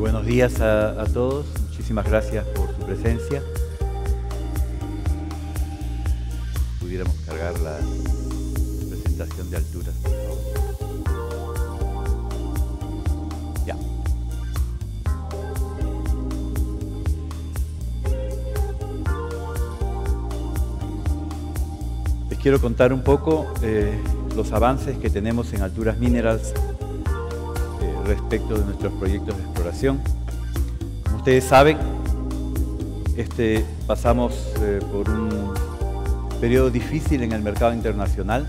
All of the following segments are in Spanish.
buenos días a todos. Muchísimas gracias por su presencia. Pudiéramos cargar la presentación de alturas, por favor. Ya. Les quiero contar un poco los avances que tenemos en Alturas Minerals respecto de nuestros proyectos de exploración. Como ustedes saben, pasamos por un periodo difícil en el mercado internacional.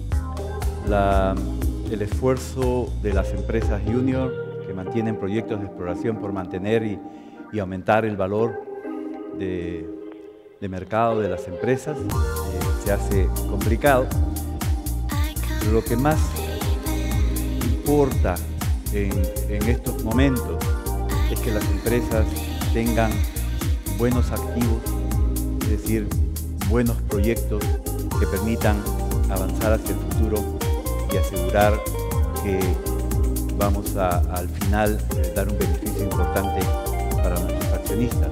El esfuerzo de las empresas junior que mantienen proyectos de exploración por mantener y aumentar el valor de mercado de las empresas se hace complicado. Pero lo que más importa en estos momentos es que las empresas tengan buenos activos, es decir, buenos proyectos que permitan avanzar hacia el futuro y asegurar que vamos al final dar un beneficio importante para nuestros accionistas.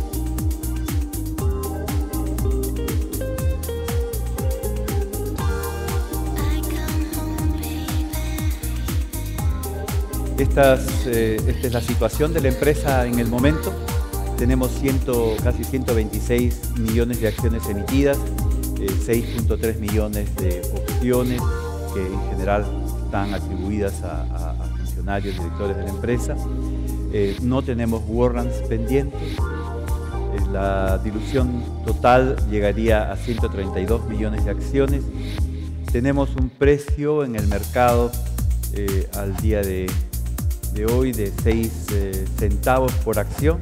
Esta es la situación de la empresa en el momento. Tenemos casi 126 millones de acciones emitidas, 6.3 millones de opciones que en general están atribuidas a funcionarios y directores de la empresa. No tenemos warrants pendientes. La dilución total llegaría a 132 millones de acciones. Tenemos un precio en el mercado al día de hoy de 6 centavos por acción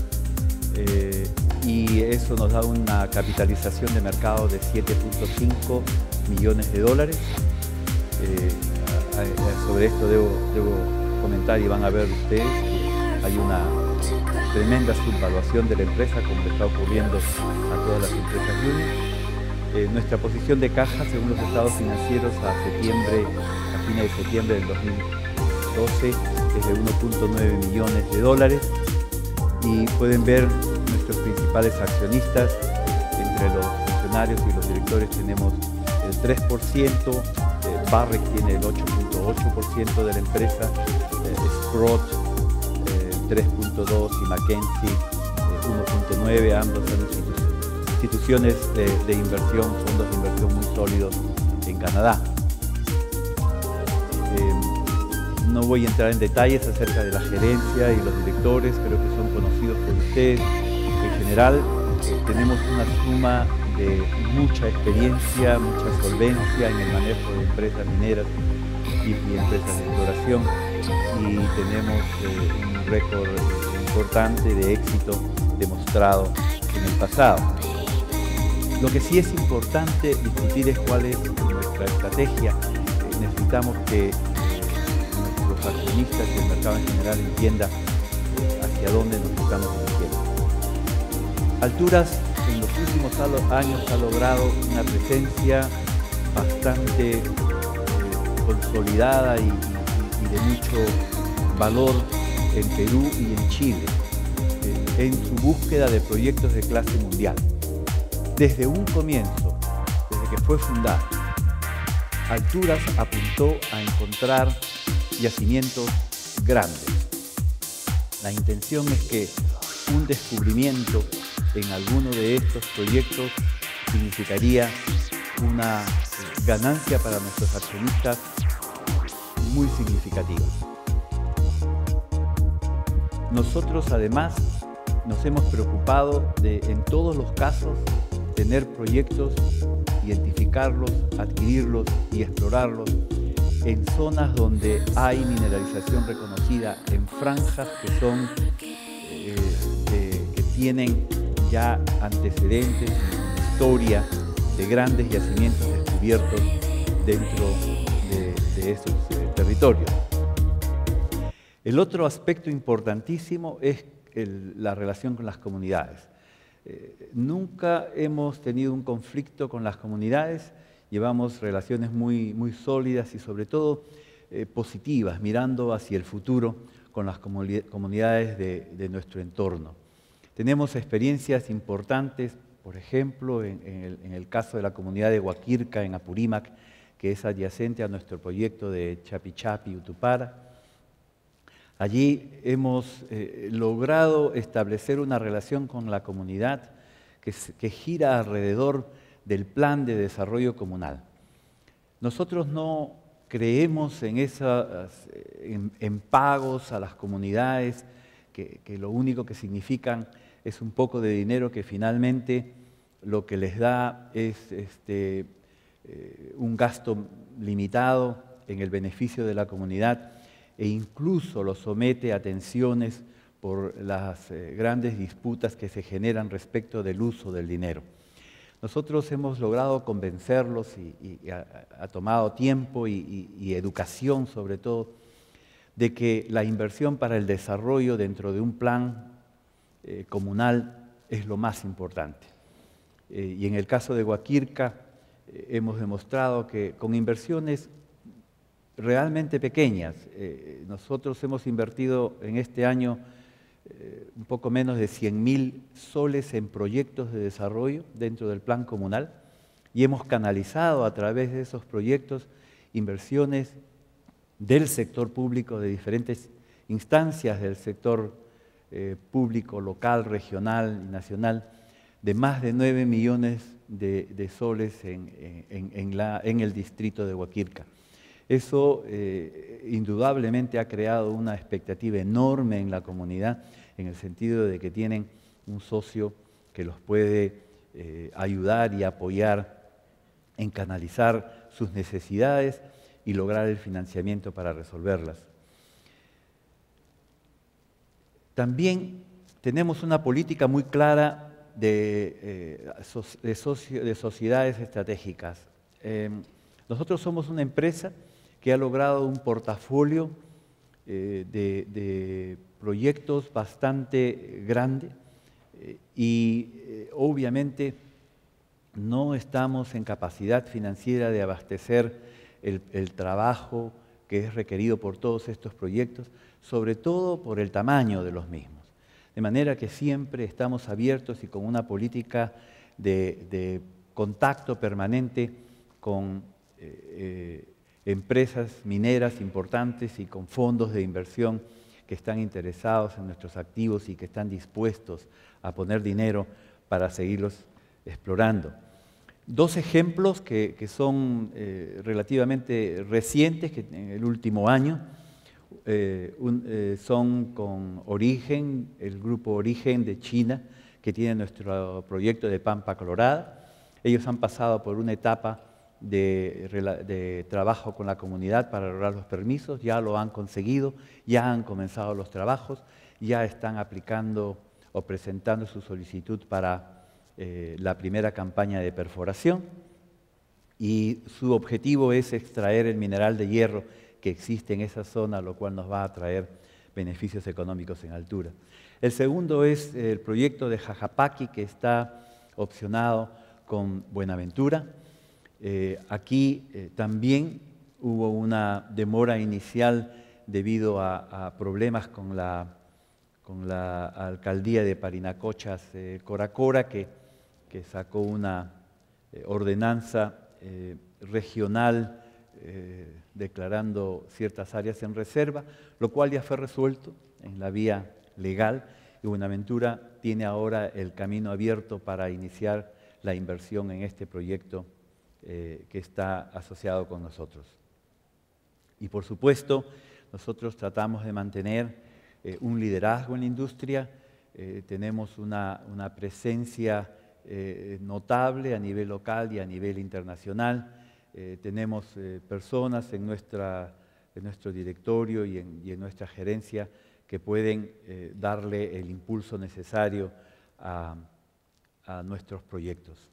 y eso nos da una capitalización de mercado de 7.5 millones de dólares. Sobre esto debo comentar y van a ver ustedes que hay una tremenda subvaluación de la empresa, como le está ocurriendo a todas las empresas junior. Nuestra posición de caja, según los estados financieros a fines de septiembre del 2012, es de 1.9 millones de dólares y pueden ver nuestros principales accionistas. Entre los funcionarios y los directores tenemos el 3%, Barrick tiene el 8.8% de la empresa, Sprott 3.2% y Mackenzie 1.9%, ambos son instituciones de inversión, fondos de inversión muy sólidos en Canadá. No voy a entrar en detalles acerca de la gerencia y los directores, creo que son conocidos por ustedes. En general, tenemos una suma de mucha experiencia, mucha solvencia en el manejo de empresas mineras y empresas de exploración y tenemos un récord importante de éxito demostrado en el pasado. Lo que sí es importante discutir es cuál es nuestra estrategia. Necesitamos que los accionistas y el mercado en general entienda hacia dónde nos estamos dirigiendo. Alturas en los últimos años ha logrado una presencia bastante consolidada y de mucho valor en Perú y en Chile en su búsqueda de proyectos de clase mundial. Desde un comienzo, desde que fue fundada, Alturas apuntó a encontrar yacimientos grandes. La intención es que un descubrimiento en alguno de estos proyectos significaría una ganancia para nuestros accionistas muy significativa. Nosotros además nos hemos preocupado de, en todos los casos, tener proyectos, identificarlos, adquirirlos y explorarlos en zonas donde hay mineralización reconocida, en franjas que son que tienen ya antecedentes, historia de grandes yacimientos descubiertos dentro de esos territorios. El otro aspecto importantísimo es la relación con las comunidades. Nunca hemos tenido un conflicto con las comunidades, llevamos relaciones muy sólidas y sobre todo positivas, mirando hacia el futuro con las comunidades de nuestro entorno. Tenemos experiencias importantes, por ejemplo, en el caso de la comunidad de Huaquirca, en Apurímac, que es adyacente a nuestro proyecto de Chapichapi, Utupara. Allí hemos logrado establecer una relación con la comunidad que gira alrededor del plan de desarrollo comunal. Nosotros no creemos en pagos a las comunidades que lo único que significan es un poco de dinero que finalmente lo que les da es un gasto limitado en el beneficio de la comunidad e incluso los somete a tensiones por las grandes disputas que se generan respecto del uso del dinero. Nosotros hemos logrado convencerlos y ha tomado tiempo y educación sobre todo de que la inversión para el desarrollo dentro de un plan comunal es lo más importante. Y en el caso de Huaquirca hemos demostrado que con inversiones realmente pequeñas, nosotros hemos invertido en este año un poco menos de 100.000 soles en proyectos de desarrollo dentro del plan comunal y hemos canalizado a través de esos proyectos inversiones del sector público, de diferentes instancias del sector público, local, regional y nacional, de más de 9 millones de soles en el distrito de Huaquirca. Eso indudablemente ha creado una expectativa enorme en la comunidad, en el sentido de que tienen un socio que los puede ayudar y apoyar en canalizar sus necesidades y lograr el financiamiento para resolverlas. También tenemos una política muy clara de sociedades estratégicas. Nosotros somos una empresa que ha logrado un portafolio de proyectos bastante grande y obviamente no estamos en capacidad financiera de abastecer el trabajo que es requerido por todos estos proyectos, sobre todo por el tamaño de los mismos. De manera que siempre estamos abiertos y con una política de contacto permanente con empresas mineras importantes y con fondos de inversión que están interesados en nuestros activos y que están dispuestos a poner dinero para seguirlos explorando. Dos ejemplos que son relativamente recientes, que en el último año, son con Origen, el grupo Origen de China, que tiene nuestro proyecto de Pampa Colorada. Ellos han pasado por una etapa de trabajo con la comunidad para lograr los permisos, ya lo han conseguido, ya han comenzado los trabajos, ya están aplicando o presentando su solicitud para la primera campaña de perforación y su objetivo es extraer el mineral de hierro que existe en esa zona, lo cual nos va a traer beneficios económicos en altura. El segundo es el proyecto de Jajapaqui, que está opcionado con Buenaventura. Aquí también hubo una demora inicial debido a problemas con la alcaldía de Parinacochas, Coracora, que sacó una ordenanza regional declarando ciertas áreas en reserva, lo cual ya fue resuelto en la vía legal y Buenaventura tiene ahora el camino abierto para iniciar la inversión en este proyecto que está asociado con nosotros. Y por supuesto, nosotros tratamos de mantener un liderazgo en la industria, tenemos una presencia notable a nivel local y a nivel internacional, tenemos personas en nuestro directorio y en nuestra gerencia que pueden darle el impulso necesario a nuestros proyectos.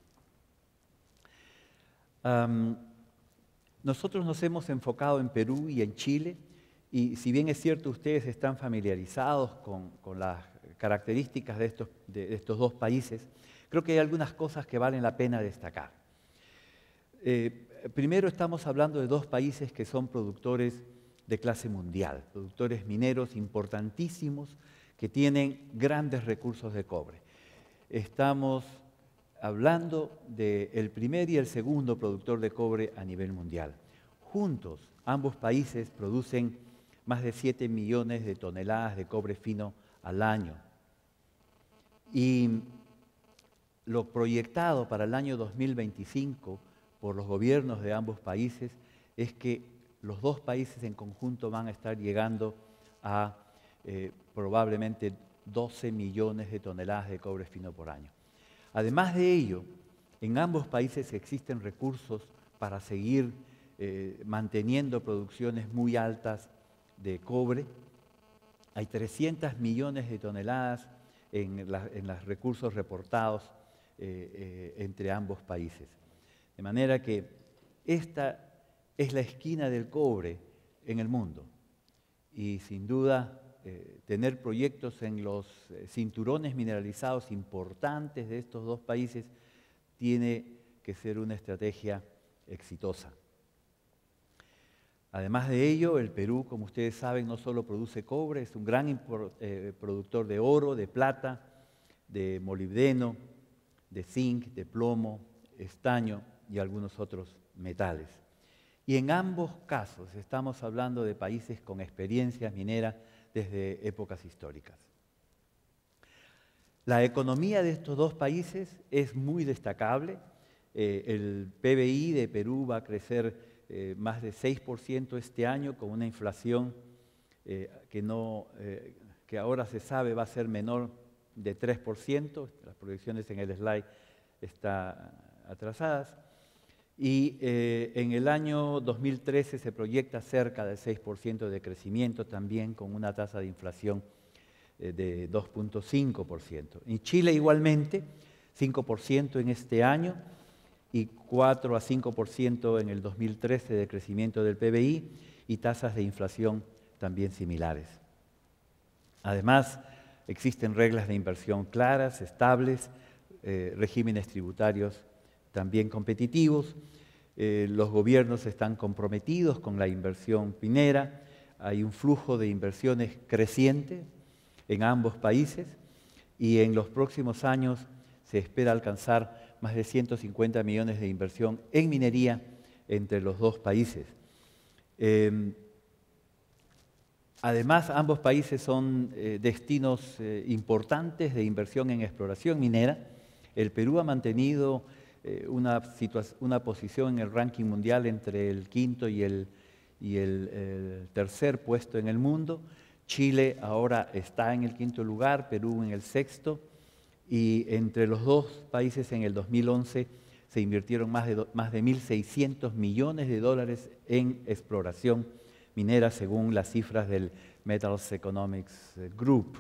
Nosotros nos hemos enfocado en Perú y en Chile, y si bien es cierto ustedes están familiarizados con las características de estos dos países, creo que hay algunas cosas que valen la pena destacar. Primero estamos hablando de dos países que son productores de clase mundial, productores mineros importantísimos que tienen grandes recursos de cobre. Estamos hablando del primer y el segundo productor de cobre a nivel mundial. Juntos, ambos países producen más de 7 millones de toneladas de cobre fino al año. Y lo proyectado para el año 2025 por los gobiernos de ambos países es que los dos países en conjunto van a estar llegando a probablemente 12 millones de toneladas de cobre fino por año. Además de ello, en ambos países existen recursos para seguir manteniendo producciones muy altas de cobre. Hay 300 millones de toneladas en los recursos reportados entre ambos países. De manera que esta es la esquina del cobre en el mundo. Y sin duda, tener proyectos en los cinturones mineralizados importantes de estos dos países tiene que ser una estrategia exitosa. Además de ello, el Perú, como ustedes saben, no solo produce cobre, es un gran productor de oro, de plata, de molibdeno, de zinc, de plomo, estaño y algunos otros metales. Y en ambos casos estamos hablando de países con experiencias mineras desde épocas históricas. La economía de estos dos países es muy destacable. El PBI de Perú va a crecer más de 6% este año, con una inflación que ahora se sabe va a ser menor de 3%. Las proyecciones en el slide están atrasadas. Y en el año 2013 se proyecta cerca del 6% de crecimiento, también con una tasa de inflación de 2.5%. En Chile igualmente, 5% en este año y 4 a 5% en el 2013 de crecimiento del PBI y tasas de inflación también similares. Además, existen reglas de inversión claras, estables, regímenes tributarios también competitivos. Los gobiernos están comprometidos con la inversión minera. Hay un flujo de inversiones creciente en ambos países y en los próximos años se espera alcanzar más de 150 millones de inversión en minería entre los dos países. Además, ambos países son destinos importantes de inversión en exploración minera. El Perú ha mantenido una posición en el ranking mundial entre el quinto y el tercer puesto en el mundo. Chile ahora está en el quinto lugar, Perú en el sexto, y entre los dos países en el 2011 se invirtieron más de 1.600 millones de dólares en exploración minera, según las cifras del Metals Economics Group.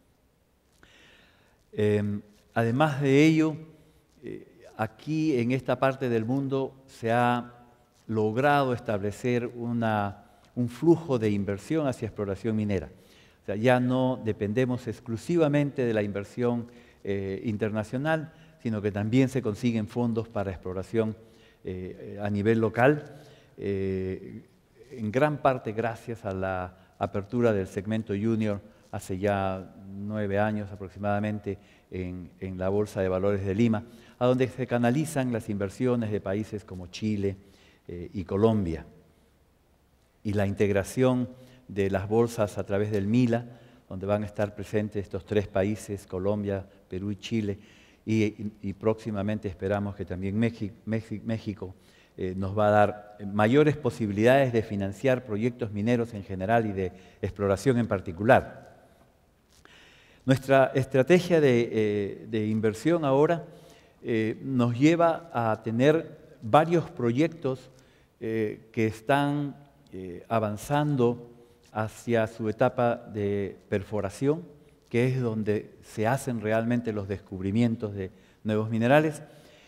Además de ello, aquí en esta parte del mundo se ha logrado establecer un flujo de inversión hacia exploración minera. O sea, ya no dependemos exclusivamente de la inversión internacional, sino que también se consiguen fondos para exploración a nivel local, en gran parte gracias a la apertura del segmento junior hace ya 9 años aproximadamente en la Bolsa de Valores de Lima, a donde se canalizan las inversiones de países como Chile y Colombia. Y la integración de las bolsas a través del MILA, donde van a estar presentes estos 3 países, Colombia, Perú y Chile, y próximamente esperamos que también México nos va a dar mayores posibilidades de financiar proyectos mineros en general y de exploración en particular. Nuestra estrategia de inversión ahora nos lleva a tener varios proyectos que están avanzando hacia su etapa de perforación, que es donde se hacen realmente los descubrimientos de nuevos minerales.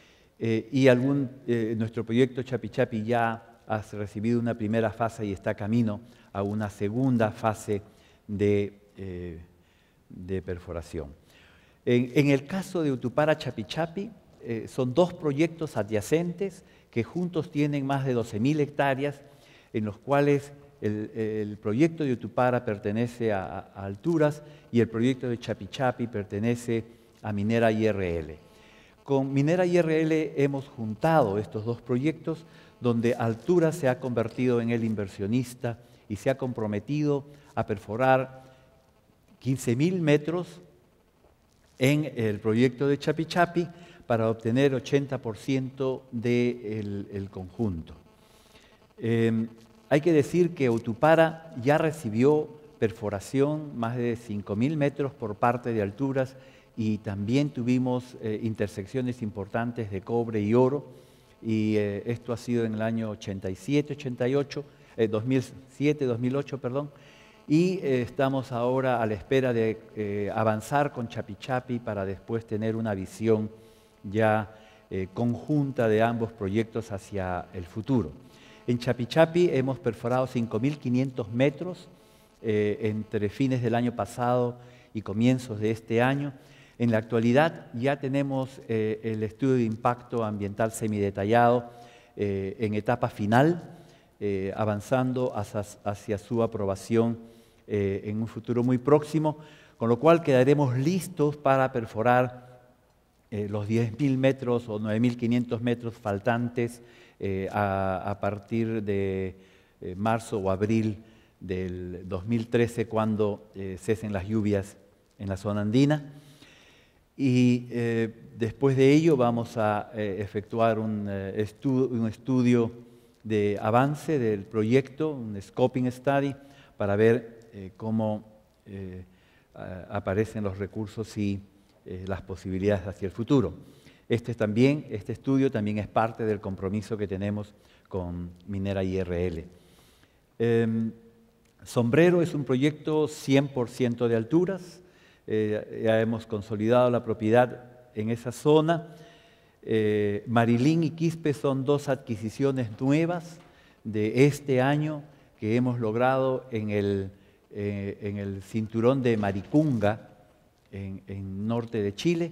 Nuestro proyecto Chapi Chapi ya ha recibido una primera fase y está camino a una segunda fase de perforación. En el caso de Utupara Chapi Chapi, son 2 proyectos adyacentes que juntos tienen más de 12.000 hectáreas, en los cuales el proyecto de Utupara pertenece a Alturas y el proyecto de Chapichapi pertenece a Minera IRL. Con Minera IRL hemos juntado estos dos proyectos donde Alturas se ha convertido en el inversionista y se ha comprometido a perforar 15.000 metros en el proyecto de Chapichapi para obtener 80% del conjunto. Hay que decir que Utupara ya recibió perforación más de 5.000 metros por parte de Alturas y también tuvimos intersecciones importantes de cobre y oro, y esto ha sido en el año 2007-2008, perdón, y estamos ahora a la espera de avanzar con Chapichapi para después tener una visión ya conjunta de ambos proyectos hacia el futuro. En Chapichapi hemos perforado 5.500 metros entre fines del año pasado y comienzos de este año. En la actualidad ya tenemos el estudio de impacto ambiental semidetallado en etapa final, avanzando hacia su aprobación en un futuro muy próximo, con lo cual quedaremos listos para perforar los 10.000 metros o 9.500 metros faltantes a partir de marzo o abril del 2013, cuando cesen las lluvias en la zona andina. Y después de ello vamos a efectuar un estudio de avance del proyecto, un scoping study, para ver cómo aparecen los recursos y las posibilidades hacia el futuro. Este estudio también es parte del compromiso que tenemos con Minera IRL. Sombrero es un proyecto 100% de Alturas. Ya hemos consolidado la propiedad en esa zona. Marilín y Quispe son dos adquisiciones nuevas de este año que hemos logrado en el cinturón de Maricunga, en norte de Chile,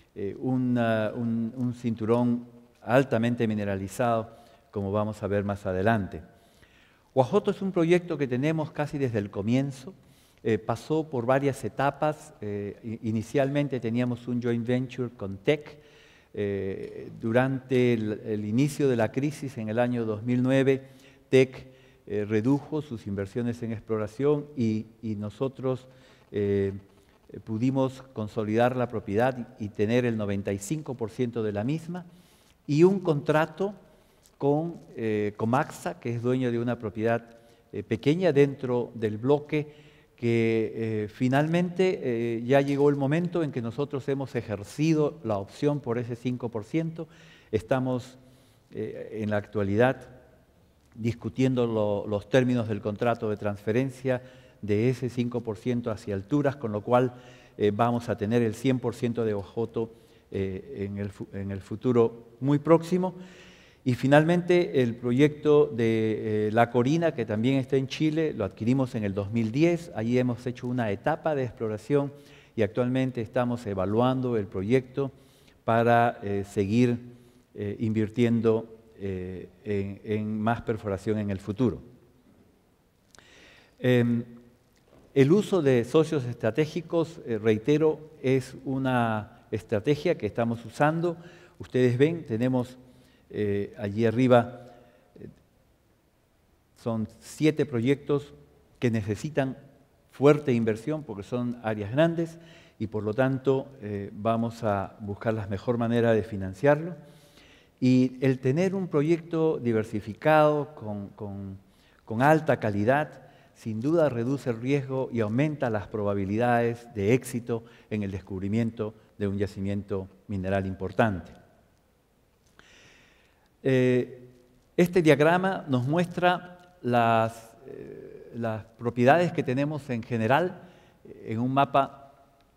un cinturón altamente mineralizado, como vamos a ver más adelante. Guajoto es un proyecto que tenemos casi desde el comienzo. Pasó por varias etapas. Inicialmente teníamos un joint venture con Teck. Durante el inicio de la crisis en el año 2009, Teck redujo sus inversiones en exploración y nosotros pudimos consolidar la propiedad y tener el 95% de la misma, y un contrato con Comaxa, que es dueño de una propiedad pequeña dentro del bloque, que finalmente ya llegó el momento en que nosotros hemos ejercido la opción por ese 5%. Estamos en la actualidad discutiendo los términos del contrato de transferencia de ese 5% hacia Alturas, con lo cual vamos a tener el 100% de Guajoto en el futuro muy próximo. Y finalmente el proyecto de La Corina, que también está en Chile, lo adquirimos en el 2010. Allí hemos hecho una etapa de exploración y actualmente estamos evaluando el proyecto para seguir invirtiendo en más perforación en el futuro. El uso de socios estratégicos, reitero, es una estrategia que estamos usando. Ustedes ven, tenemos allí arriba, son 7 proyectos que necesitan fuerte inversión porque son áreas grandes y por lo tanto vamos a buscar la mejor manera de financiarlo. Y el tener un proyecto diversificado con alta calidad sin duda reduce el riesgo y aumenta las probabilidades de éxito en el descubrimiento de un yacimiento mineral importante. Este diagrama nos muestra las propiedades que tenemos en general en un mapa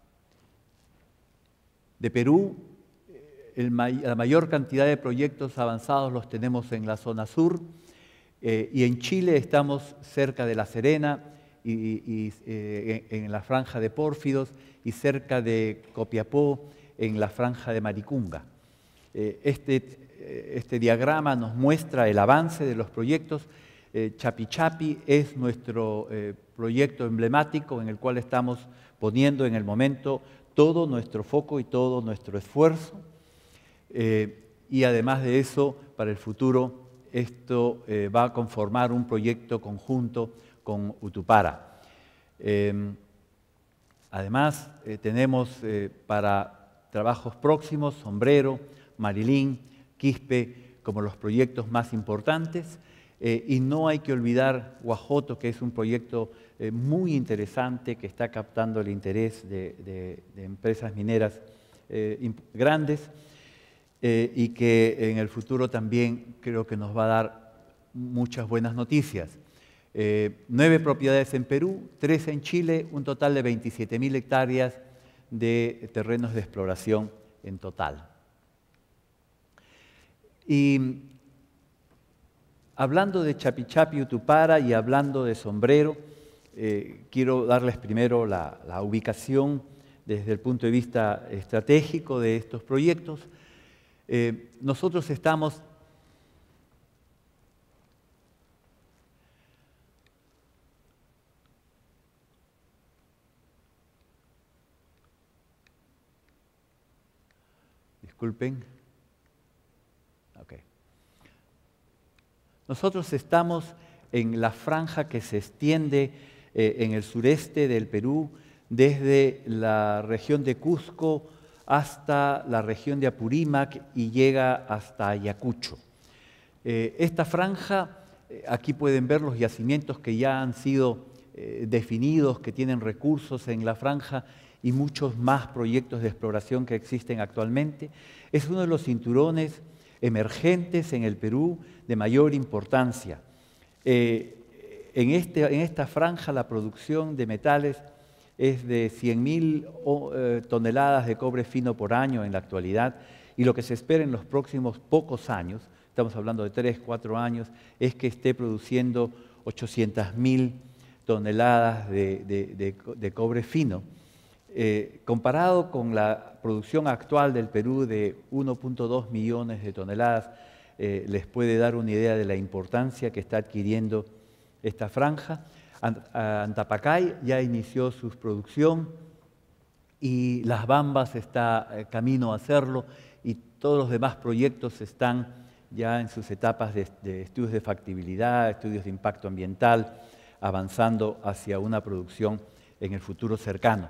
de Perú. La mayor cantidad de proyectos avanzados los tenemos en la zona sur, y en Chile estamos cerca de La Serena y en la franja de Pórfidos, y cerca de Copiapó en la franja de Maricunga. Este diagrama nos muestra el avance de los proyectos. Chapi Chapi es nuestro proyecto emblemático en el cual estamos poniendo en el momento todo nuestro foco y todo nuestro esfuerzo. Y además de eso, para el futuro, esto va a conformar un proyecto conjunto con Utupara. Además, tenemos para trabajos próximos Sombrero, Marilín, Quispe como los proyectos más importantes. Y no hay que olvidar Guajoto, que es un proyecto muy interesante que está captando el interés de empresas mineras grandes y que en el futuro también creo que nos va a dar muchas buenas noticias. 9 propiedades en Perú, 3 en Chile, un total de 27.000 hectáreas de terrenos de exploración en total. Y hablando de Chapi Chapi Utupara y hablando de Sombrero, quiero darles primero la ubicación desde el punto de vista estratégico de estos proyectos. Nosotros estamos disculpen. Okay. Nosotros estamos en la franja que se extiende en el sureste del Perú, desde la región de Cusco hasta la región de Apurímac y llega hasta Ayacucho. Esta franja, aquí pueden ver los yacimientos que ya han sido definidos, que tienen recursos en la franja y muchos más proyectos de exploración que existen actualmente. Es uno de los cinturones emergentes en el Perú de mayor importancia. En esta franja la producción de metales es de 100.000 toneladas de cobre fino por año en la actualidad, y lo que se espera en los próximos pocos años, estamos hablando de 3, 4 años, es que esté produciendo 800.000 toneladas de cobre fino. Comparado con la producción actual del Perú de 1.2 millones de toneladas, les puede dar una idea de la importancia que está adquiriendo esta franja. Antapacay ya inició su producción y Las Bambas está camino a hacerlo, y todos los demás proyectos están ya en sus etapas de estudios de factibilidad, estudios de impacto ambiental, avanzando hacia una producción en el futuro cercano.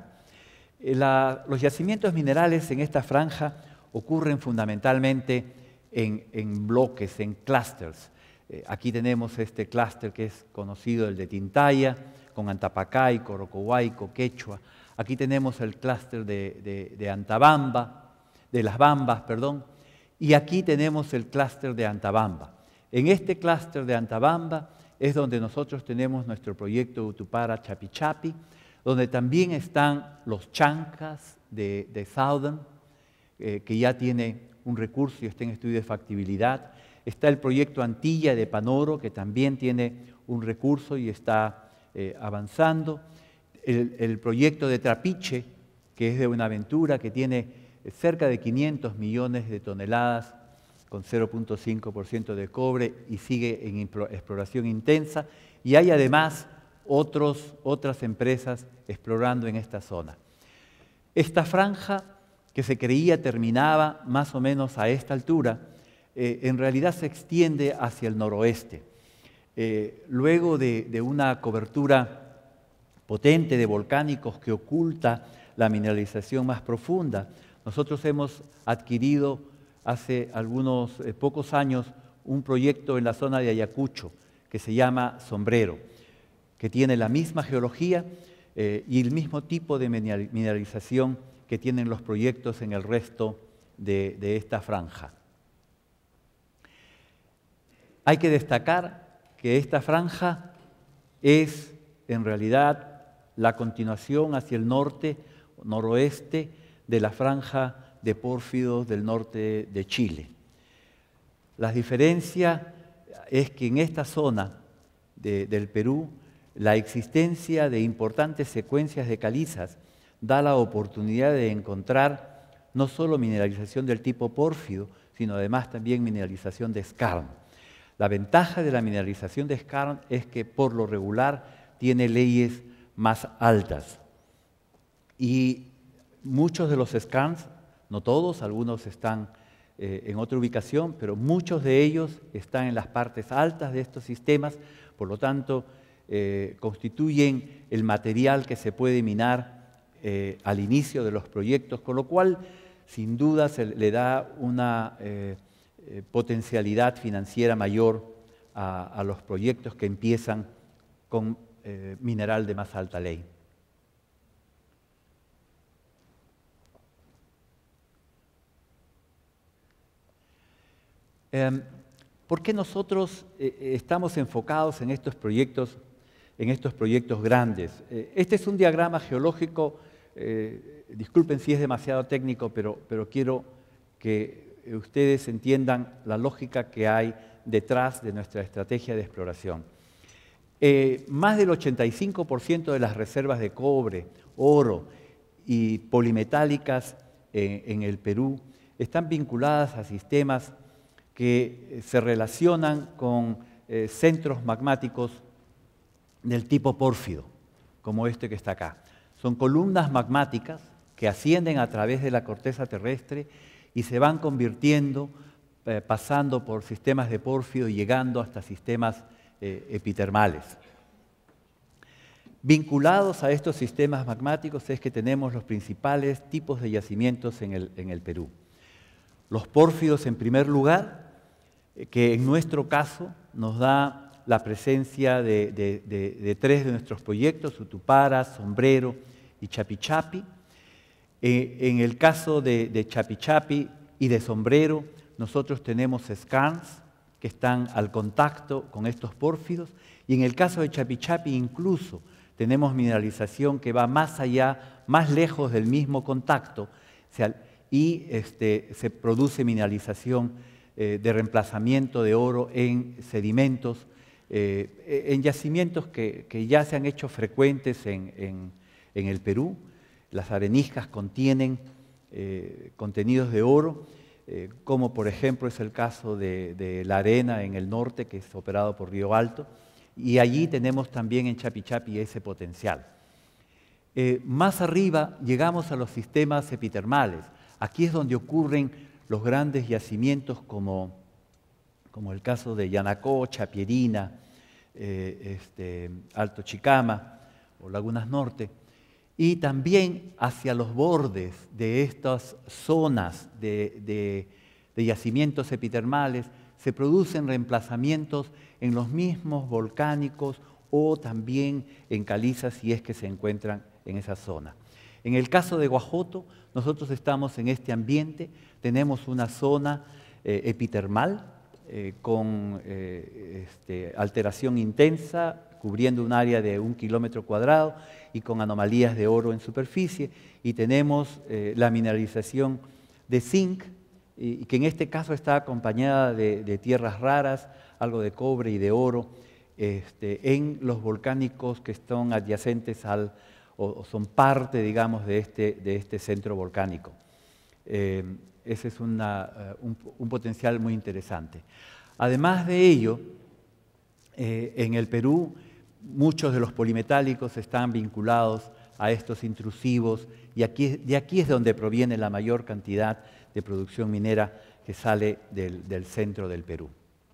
Los yacimientos minerales en esta franja ocurren fundamentalmente en bloques, en clústeres. Aquí tenemos este clúster que es conocido, el de Tintaya, con Antapacay, Corocohuayco, Quechua. Aquí tenemos el clúster de Antabamba, de Las Bambas, perdón, y aquí tenemos el clúster de Antabamba. En este clúster de Antabamba es donde nosotros tenemos nuestro proyecto Utupara Chapi Chapi, donde también están los Chancas de Southern, que ya tiene un recurso y está en estudio de factibilidad. Está el proyecto Antilla de Panoro, que también tiene un recurso y está avanzando. El proyecto de Trapiche, que es de Buenaventura, que tiene cerca de 500 millones de toneladas con 0.5% de cobre y sigue en exploración intensa. Y hay además otras empresas explorando en esta zona. Esta franja, que se creía terminaba más o menos a esta altura, en realidad se extiende hacia el noroeste. Luego de una cobertura potente de volcánicos que oculta la mineralización más profunda, nosotros hemos adquirido hace algunos pocos años un proyecto en la zona de Ayacucho que se llama Sombrero, que tiene la misma geología y el mismo tipo de mineralización que tienen los proyectos en el resto de esta franja. Hay que destacar que esta franja es en realidad la continuación hacia el norte, noroeste, de la franja de pórfidos del norte de Chile. La diferencia es que en esta zona del Perú, la existencia de importantes secuencias de calizas da la oportunidad de encontrar no solo mineralización del tipo pórfido, sino además también mineralización de skarn. La ventaja de la mineralización de skarn es que por lo regular tiene leyes más altas. Y muchos de los skarns, no todos, algunos están en otra ubicación, pero muchos de ellos están en las partes altas de estos sistemas, por lo tanto, constituyen el material que se puede minar al inicio de los proyectos, con lo cual, sin duda, se le da una potencialidad financiera mayor a los proyectos que empiezan con mineral de más alta ley. ¿Por qué nosotros estamos enfocados en estos proyectos grandes? Este es un diagrama geológico, disculpen si es demasiado técnico, pero quiero que ustedes entiendan la lógica que hay detrás de nuestra estrategia de exploración. Más del 85% de las reservas de cobre, oro y polimetálicas en el Perú están vinculadas a sistemas que se relacionan con centros magmáticos del tipo pórfido, como este que está acá. Son columnas magmáticas que ascienden a través de la corteza terrestre y se van convirtiendo, pasando por sistemas de pórfido y llegando hasta sistemas epitermales. Vinculados a estos sistemas magmáticos es que tenemos los principales tipos de yacimientos en el Perú. Los pórfidos en primer lugar, que en nuestro caso nos da la presencia de tres de nuestros proyectos, Utupara, Sombrero y Chapichapi. En el caso de Chapichapi y de Sombrero, nosotros tenemos skarns que están al contacto con estos pórfidos, y en el caso de Chapichapi incluso tenemos mineralización que va más allá, más lejos del mismo contacto, y se produce mineralización de reemplazamiento de oro en sedimentos, en yacimientos que ya se han hecho frecuentes en el Perú. Las areniscas contienen contenidos de oro, como por ejemplo es el caso de La Arena en el norte, que es operado por Río Alto, y allí tenemos también en Chapichapi ese potencial. Más arriba llegamos a los sistemas epitermales. Aquí es donde ocurren los grandes yacimientos como el caso de Yanacó, Chapierina, Alto Chicama o Lagunas Norte, y también hacia los bordes de estas zonas de yacimientos epitermales se producen reemplazamientos en los mismos volcánicos o también en calizas si es que se encuentran en esa zona. En el caso de Guajoto, nosotros estamos en este ambiente, tenemos una zona epitermal con alteración intensa, cubriendo un área de 1 kilómetro cuadrado y con anomalías de oro en superficie, y tenemos la mineralización de zinc, y que en este caso está acompañada de tierras raras, algo de cobre y de oro, en los volcánicos que están adyacentes o son parte, digamos, de este centro volcánico. Ese es un potencial muy interesante. Además de ello, en el Perú, muchos de los polimetálicos están vinculados a estos intrusivos, y de aquí es donde proviene la mayor cantidad de producción minera que sale del centro del Perú.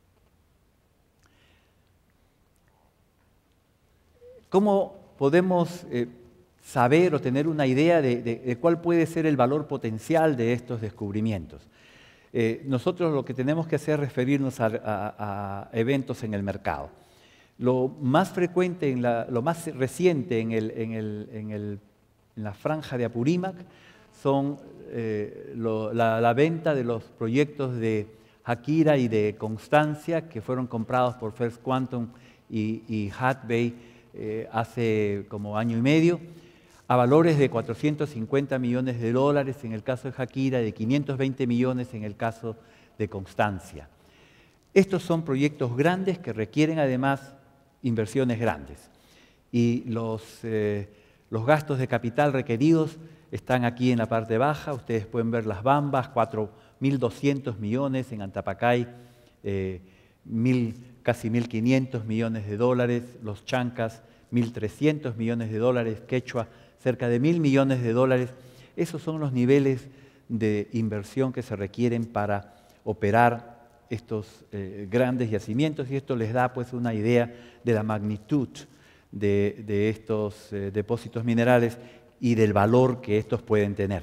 ¿Cómo podemos saber o tener una idea de cuál puede ser el valor potencial de estos descubrimientos? Nosotros lo que tenemos que hacer es referirnos a eventos en el mercado. Lo más frecuente, lo más reciente en la franja de Apurímac son la venta de los proyectos de Haquira y de Constancia, que fueron comprados por First Quantum y Hudbay hace como año y medio, a valores de 450 millones de dólares en el caso de Haquira, de 520 millones en el caso de Constancia. Estos son proyectos grandes que requieren además inversiones grandes, y los gastos de capital requeridos están aquí en la parte baja. Ustedes pueden ver Las Bambas, 4.200 millones, en Antapacay casi 1.500 millones de dólares, los chancas 1.300 millones de dólares, quechua cerca de 1.000 millones de dólares. Esos son los niveles de inversión que se requieren para operar estos grandes yacimientos, y esto les da pues una idea de la magnitud de estos depósitos minerales y del valor que estos pueden tener.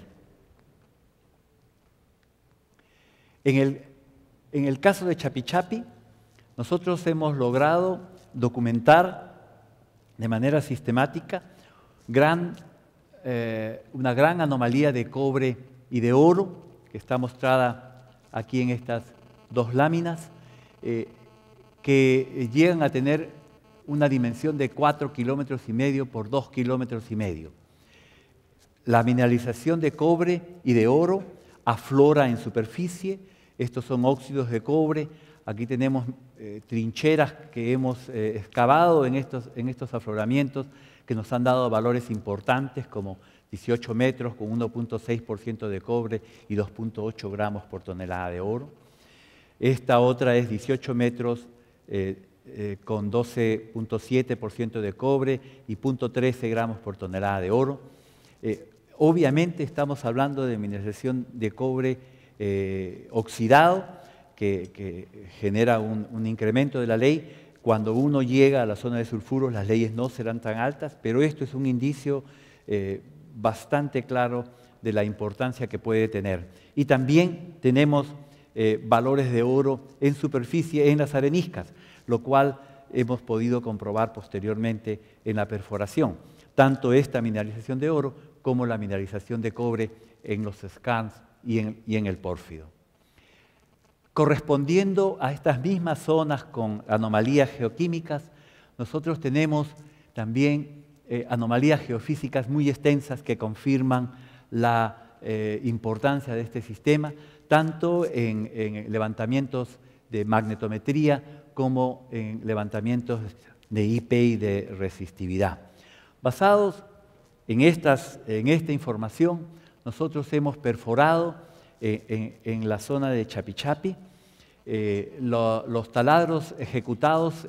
En el caso de Chapichapi, nosotros hemos logrado documentar de manera sistemática una gran anomalía de cobre y de oro, que está mostrada aquí en estas dos láminas, que llegan a tener una dimensión de 4,5 kilómetros por 2,5 kilómetros. La mineralización de cobre y de oro aflora en superficie. Estos son óxidos de cobre. Aquí tenemos trincheras que hemos excavado en estos afloramientos, que nos han dado valores importantes como 18 metros con 1,6% de cobre y 2,8 gramos por tonelada de oro. Esta otra es 18 metros con 12,7% de cobre y 0,13 gramos por tonelada de oro. Obviamente estamos hablando de mineralización de cobre oxidado, que genera un incremento de la ley. Cuando uno llega a la zona de sulfuros, las leyes no serán tan altas, pero esto es un indicio bastante claro de la importancia que puede tener. Y también tenemos valores de oro en superficie en las areniscas, lo cual hemos podido comprobar posteriormente en la perforación. Tanto esta mineralización de oro como la mineralización de cobre en los skarns y en el pórfido. Correspondiendo a estas mismas zonas con anomalías geoquímicas, nosotros tenemos también anomalías geofísicas muy extensas que confirman la importancia de este sistema, tanto en levantamientos de magnetometría como en levantamientos de IP y de resistividad. Basados en esta información, nosotros hemos perforado en la zona de Chapichapi. Los taladros ejecutados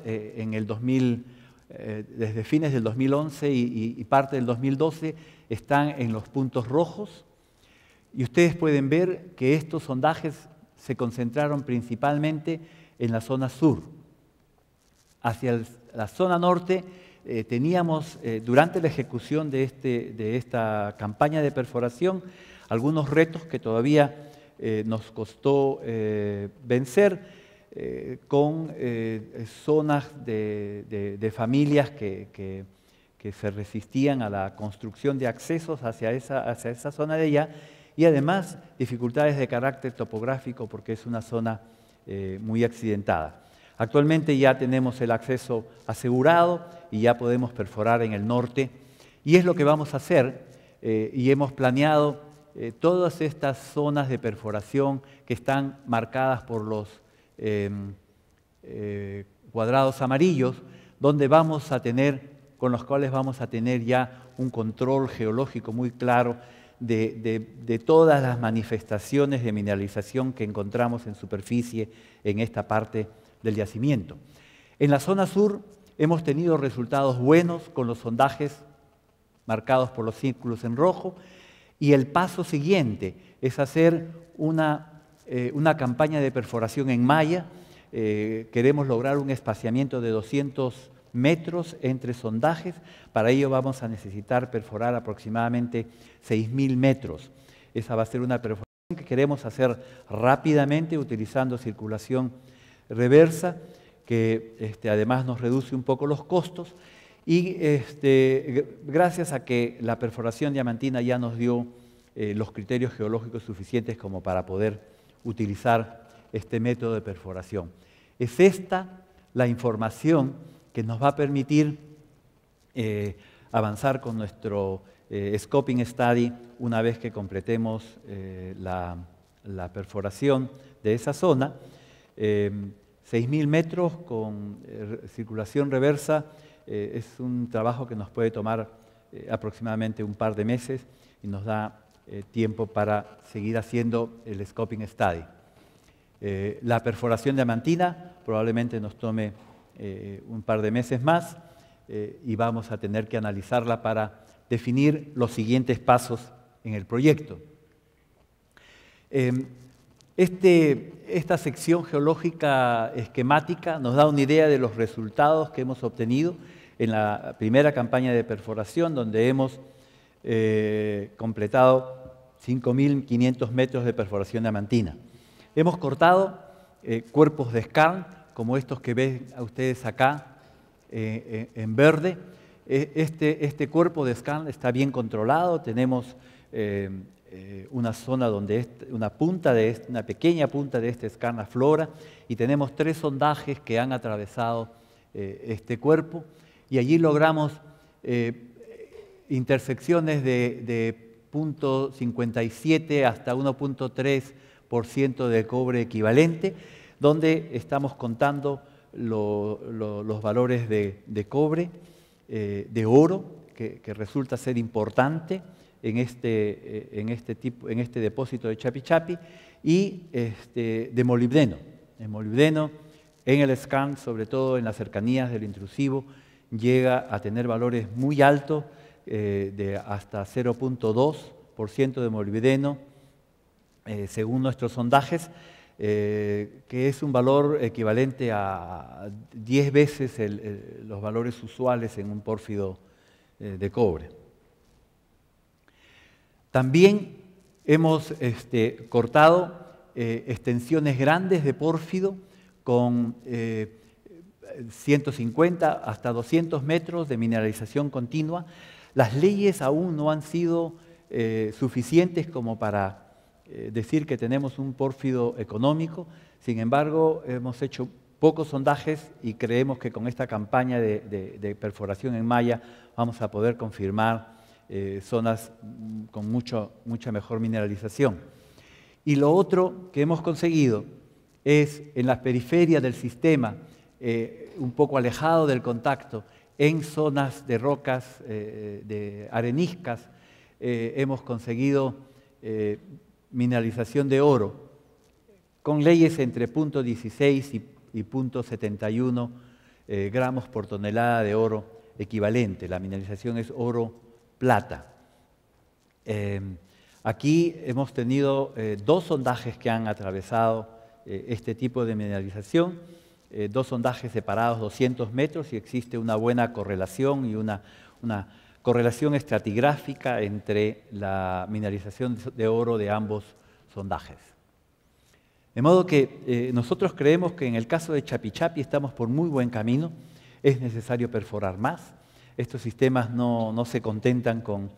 desde fines del 2011 y parte del 2012 están en los puntos rojos, y ustedes pueden ver que estos sondajes se concentraron principalmente en la zona sur. Hacia la zona norte teníamos, durante la ejecución de esta campaña de perforación, algunos retos que todavía nos costó vencer, con zonas de familias que se resistían a la construcción de accesos hacia esa zona de allá, y además dificultades de carácter topográfico porque es una zona muy accidentada. Actualmente ya tenemos el acceso asegurado y ya podemos perforar en el norte, y es lo que vamos a hacer, y hemos planeado todas estas zonas de perforación que están marcadas por los cuadrados amarillos, con los cuales vamos a tener ya un control geológico muy claro de todas las manifestaciones de mineralización que encontramos en superficie en esta parte del yacimiento. En la zona sur hemos tenido resultados buenos con los sondajes marcados por los círculos en rojo, y el paso siguiente es hacer una campaña de perforación en malla. Queremos lograr un espaciamiento de 200 metros entre sondajes. Para ello vamos a necesitar perforar aproximadamente 6.000 metros. Esa va a ser una perforación que queremos hacer rápidamente utilizando circulación reversa, que además nos reduce un poco los costos, y gracias a que la perforación diamantina ya nos dio los criterios geológicos suficientes como para poder utilizar este método de perforación. Es esta la información que nos va a permitir avanzar con nuestro scoping study una vez que completemos la perforación de esa zona. 6.000 metros con circulación reversa es un trabajo que nos puede tomar aproximadamente un par de meses y nos da tiempo para seguir haciendo el scoping study. La perforación diamantina probablemente nos tome un par de meses más y vamos a tener que analizarla para definir los siguientes pasos en el proyecto. Esta sección geológica esquemática nos da una idea de los resultados que hemos obtenido en la primera campaña de perforación, donde hemos completado 5.500 metros de perforación diamantina. Hemos cortado cuerpos de skarn, como estos que ven a ustedes acá en verde. Este cuerpo de skarn está bien controlado. Tenemos una zona donde una pequeña punta de este skarn aflora y tenemos 3 sondajes que han atravesado este cuerpo y allí logramos intersecciones de 0.57 hasta 1.3% de cobre equivalente, donde estamos contando los valores de cobre, de oro, que resulta ser importante en este depósito de Chapi Chapi, y de molibdeno. El molibdeno en el skarn, sobre todo en las cercanías del intrusivo, llega a tener valores muy altos, de hasta 0.2% de molibdeno, según nuestros sondajes, que es un valor equivalente a 10 veces los valores usuales en un pórfido de cobre. También hemos cortado extensiones grandes de pórfido con 150 hasta 200 metros de mineralización continua. Las leyes aún no han sido suficientes como para decir que tenemos un pórfido económico. Sin embargo, hemos hecho pocos sondajes y creemos que con esta campaña de perforación en malla vamos a poder confirmar zonas con mucha mejor mineralización. Y lo otro que hemos conseguido es en las periferias del sistema, un poco alejado del contacto, en zonas de rocas, de areniscas, hemos conseguido mineralización de oro con leyes entre 0.16 y 0.71 gramos por tonelada de oro equivalente. La mineralización es oro-plata. Aquí hemos tenido 2 sondajes que han atravesado este tipo de mineralización, 2 sondajes separados 200 metros y existe una buena correlación y una correlación estratigráfica entre la mineralización de oro de ambos sondajes. De modo que nosotros creemos que en el caso de Chapi Chapi estamos por muy buen camino, es necesario perforar más. Estos sistemas no se contentan con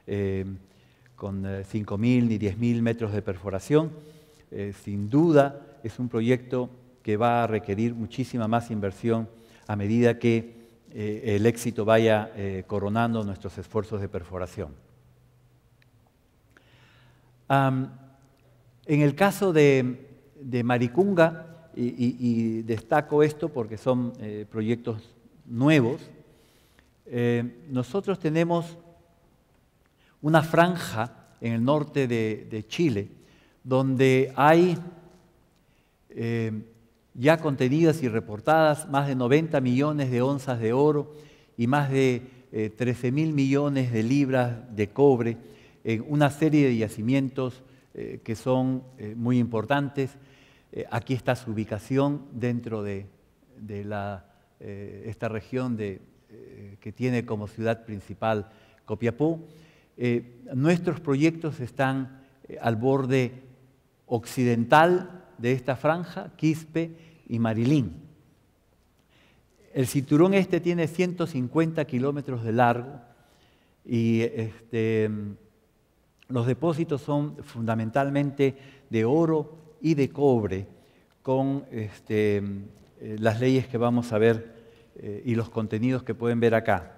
5.000 ni 10.000 metros de perforación. Sin duda es un proyecto que va a requerir muchísima más inversión a medida que el éxito vaya coronando nuestros esfuerzos de perforación. En el caso de Maricunga, y destaco esto porque son proyectos nuevos, nosotros tenemos una franja en el norte de Chile donde hay ya contenidas y reportadas más de 90 millones de onzas de oro y más de 13.000 millones de libras de cobre en una serie de yacimientos que son muy importantes. Aquí está su ubicación dentro de esta región que tiene como ciudad principal Copiapó. Nuestros proyectos están al borde occidental de esta franja, Quispe y Marilín. El cinturón tiene 150 kilómetros de largo y los depósitos son fundamentalmente de oro y de cobre con las leyes que vamos a ver y los contenidos que pueden ver acá.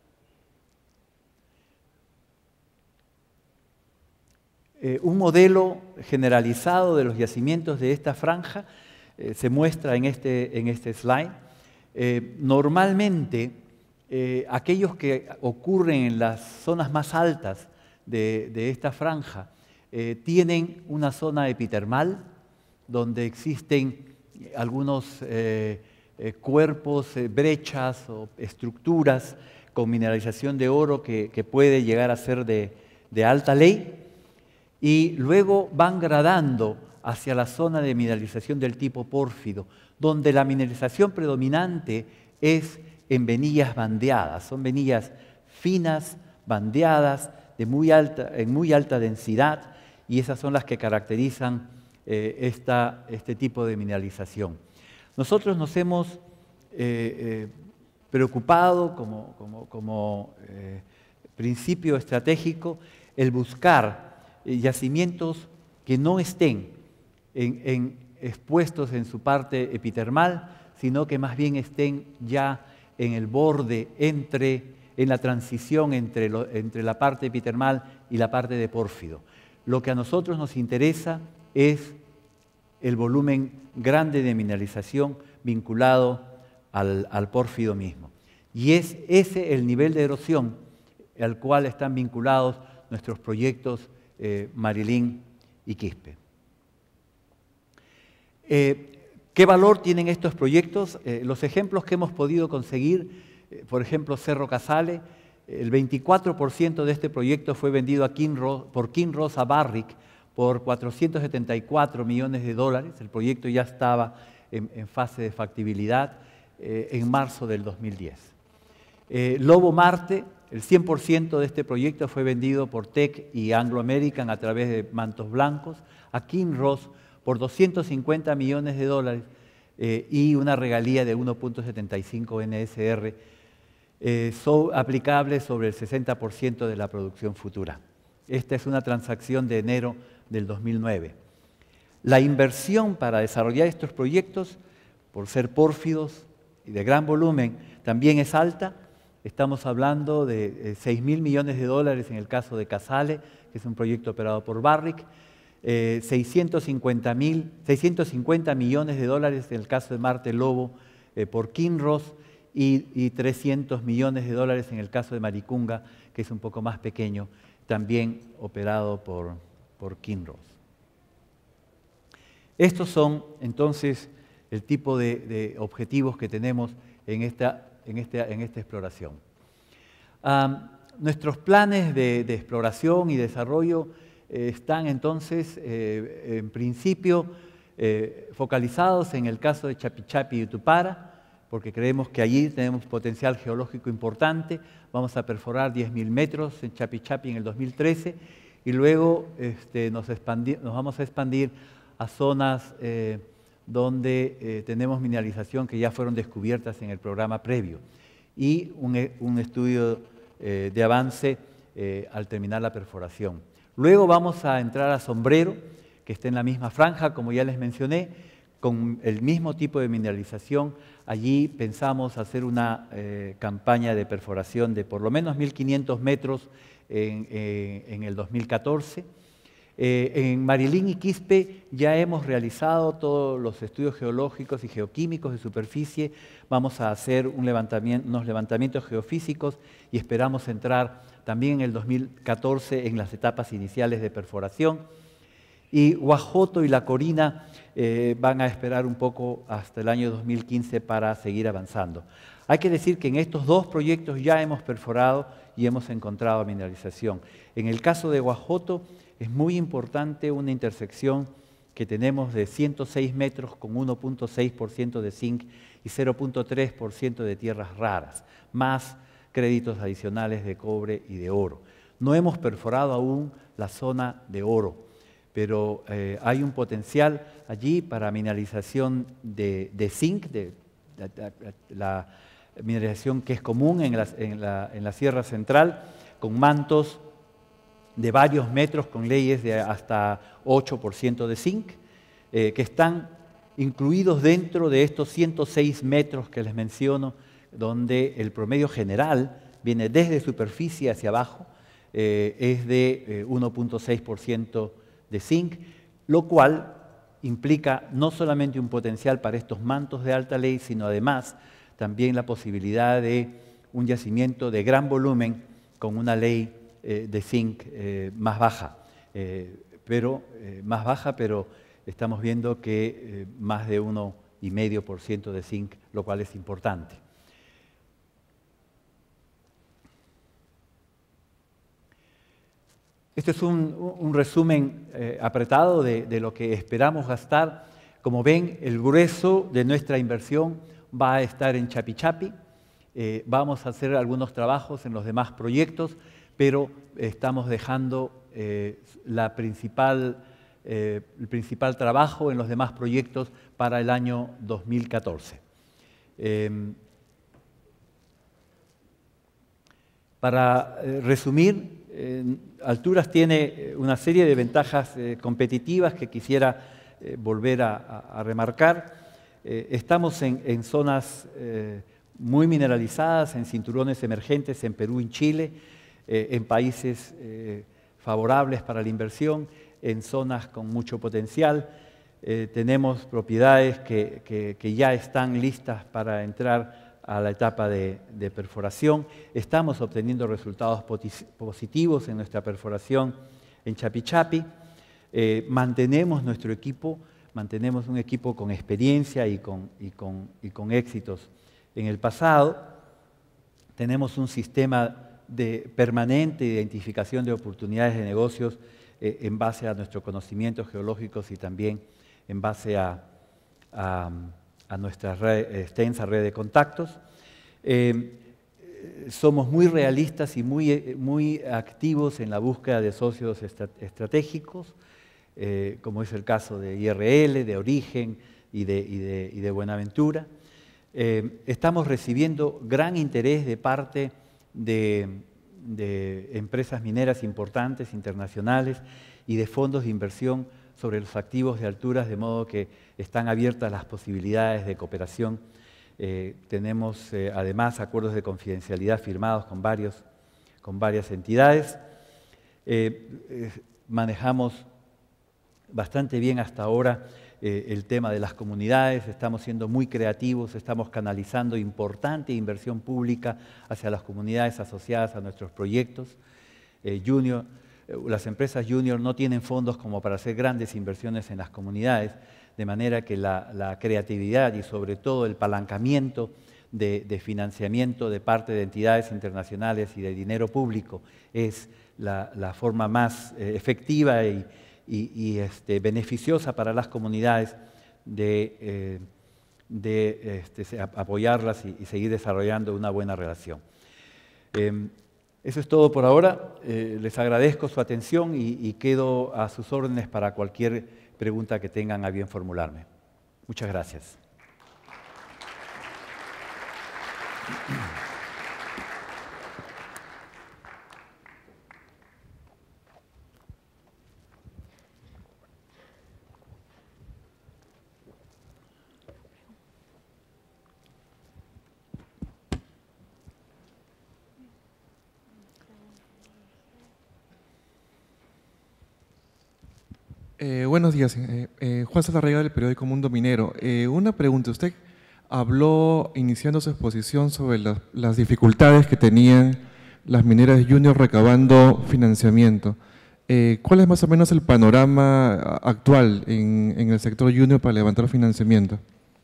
Un modelo generalizado de los yacimientos de esta franja se muestra en este slide. Normalmente, aquellos que ocurren en las zonas más altas de esta franja tienen una zona epitermal donde existen algunos cuerpos, brechas o estructuras con mineralización de oro que puede llegar a ser de alta ley, y luego van gradando hacia la zona de mineralización del tipo pórfido, donde la mineralización predominante es en venillas bandeadas. Son venillas finas, bandeadas, en muy alta densidad, y esas son las que caracterizan este tipo de mineralización. Nosotros nos hemos preocupado como principio estratégico el buscar yacimientos que no estén expuestos en su parte epitermal, sino que más bien estén ya en el borde, en la transición entre la parte epitermal y la parte de pórfido. Lo que a nosotros nos interesa es el volumen grande de mineralización vinculado al pórfido mismo. Y es ese el nivel de erosión al cual están vinculados nuestros proyectos Marilyn y Quispe. ¿Qué valor tienen estos proyectos? Los ejemplos que hemos podido conseguir, por ejemplo, Cerro Casale, el 24% de este proyecto fue vendido por Kinross a Barrick por $474 millones. El proyecto ya estaba en fase de factibilidad en marzo del 2010. Lobo Marte, el 100% de este proyecto fue vendido por Teck y Anglo American a través de Mantos Blancos a Kinross por $250 millones y una regalía de 1.75 NSR aplicable sobre el 60% de la producción futura. Esta es una transacción de enero del 2009. La inversión para desarrollar estos proyectos, por ser pórfidos y de gran volumen, también es alta. Estamos hablando de $6.000 millones en el caso de Casale, que es un proyecto operado por Barrick, 650 millones en el caso de Marte Lobo por Kinross y 300 millones en el caso de Maricunga, que es un poco más pequeño, también operado por Kinross. Estos son entonces el tipo de objetivos que tenemos en esta exploración. Nuestros planes de exploración y desarrollo están entonces, en principio, focalizados en el caso de Chapichapi y Tupara, porque creemos que allí tenemos potencial geológico importante. Vamos a perforar 10.000 metros en Chapichapi en el 2013 y luego nos vamos a expandir a zonas donde tenemos mineralización que ya fueron descubiertas en el programa previo y un estudio de avance al terminar la perforación. Luego vamos a entrar a Sombrero, que está en la misma franja, como ya les mencioné, con el mismo tipo de mineralización. Allí pensamos hacer una campaña de perforación de por lo menos 1.500 metros en el 2014. En Marilyn y Quispe ya hemos realizado todos los estudios geológicos y geoquímicos de superficie. Vamos a hacer unos levantamientos geofísicos y esperamos entrar también en el 2014 en las etapas iniciales de perforación. Y Guajoto y La Corina van a esperar un poco hasta el año 2015 para seguir avanzando. Hay que decir que en estos dos proyectos ya hemos perforado y hemos encontrado mineralización. En el caso de Guajoto es muy importante una intersección que tenemos de 106 metros con 1.6% de zinc y 0.3% de tierras raras, más créditos adicionales de cobre y de oro. No hemos perforado aún la zona de oro, pero hay un potencial allí para mineralización de zinc, la mineralización que es común en la Sierra Central, con mantos de varios metros, con leyes de hasta 8% de zinc, que están incluidos dentro de estos 106 metros que les menciono, donde el promedio general viene desde superficie hacia abajo, es de 1.6% de zinc, lo cual implica no solamente un potencial para estos mantos de alta ley, sino además también la posibilidad de un yacimiento de gran volumen con una ley más baja, pero estamos viendo que más de 1,5% de zinc, lo cual es importante. Este es un resumen apretado de lo que esperamos gastar. Como ven, el grueso de nuestra inversión va a estar en Chapichapi. Vamos a hacer algunos trabajos en los demás proyectos, pero estamos dejando el principal trabajo en los demás proyectos para el año 2014. Para resumir, Alturas tiene una serie de ventajas competitivas que quisiera volver a remarcar. Estamos en zonas muy mineralizadas, en cinturones emergentes en Perú y en Chile, en países favorables para la inversión, en zonas con mucho potencial. Tenemos propiedades que ya están listas para entrar a la etapa de perforación. Estamos obteniendo resultados positivos en nuestra perforación en Chapichapi. Mantenemos nuestro equipo, mantenemos un equipo con experiencia y con éxitos en el pasado. Tenemos un sistema permanente de identificación de oportunidades de negocios en base a nuestros conocimientos geológicos y también en base a nuestra extensa red de contactos. Somos muy realistas y muy activos en la búsqueda de socios estratégicos, como es el caso de IRL, de Origen y de Buenaventura. Estamos recibiendo gran interés de parte de empresas mineras importantes, internacionales, y de fondos de inversión sobre los activos de Alturas, de modo que están abiertas las posibilidades de cooperación. Tenemos además acuerdos de confidencialidad firmados con varias entidades. Manejamos bastante bien hasta ahora el tema de las comunidades, estamos siendo muy creativos, estamos canalizando importante inversión pública hacia las comunidades asociadas a nuestros proyectos. Las empresas junior no tienen fondos como para hacer grandes inversiones en las comunidades, de manera que la creatividad y sobre todo el palancamiento de financiamiento de parte de entidades internacionales y de dinero público es la forma más efectiva y beneficiosa para las comunidades de apoyarlas y seguir desarrollando una buena relación. Eso es todo por ahora. Les agradezco su atención y quedo a sus órdenes para cualquier pregunta que tengan a bien formularme. Muchas gracias. Buenos días, Juan Saldarriaga del periódico Mundo Minero. Una pregunta, usted habló iniciando su exposición sobre las dificultades que tenían las mineras junior recabando financiamiento. ¿Cuál es más o menos el panorama actual en el sector junior para levantar financiamiento?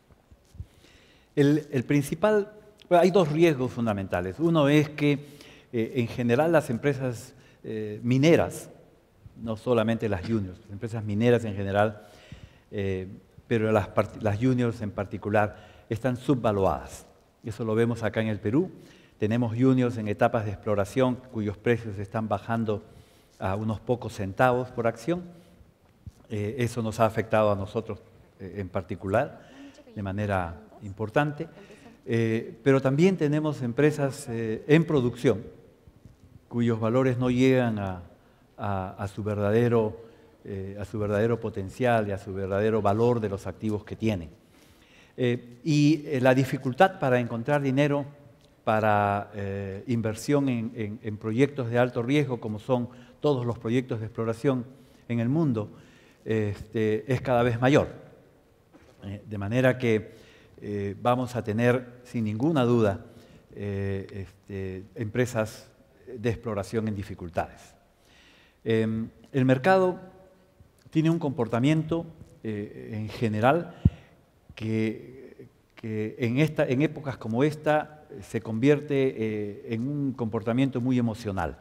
El principal, hay dos riesgos fundamentales. Uno es que en general las empresas mineras, no solamente las juniors, las empresas mineras en general, pero las juniors en particular, están subvaluadas. Eso lo vemos acá en el Perú. Tenemos juniors en etapas de exploración cuyos precios están bajando a unos pocos centavos por acción. Eso nos ha afectado a nosotros en particular de manera importante. Pero también tenemos empresas en producción cuyos valores no llegan a su verdadero potencial y a su verdadero valor de los activos que tienen. Y la dificultad para encontrar dinero para inversión en proyectos de alto riesgo, como son todos los proyectos de exploración en el mundo, es cada vez mayor. De manera que vamos a tener, sin ninguna duda, empresas de exploración en dificultades. El mercado tiene un comportamiento en general, que en épocas como esta se convierte en un comportamiento muy emocional.